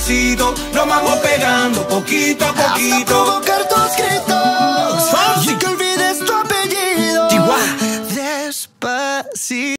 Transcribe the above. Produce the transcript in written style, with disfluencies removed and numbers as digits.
despacito, nos vamos pegando poquito a poquito. Hasta provocar tus gritos y que olvides tu apellido. Despacito.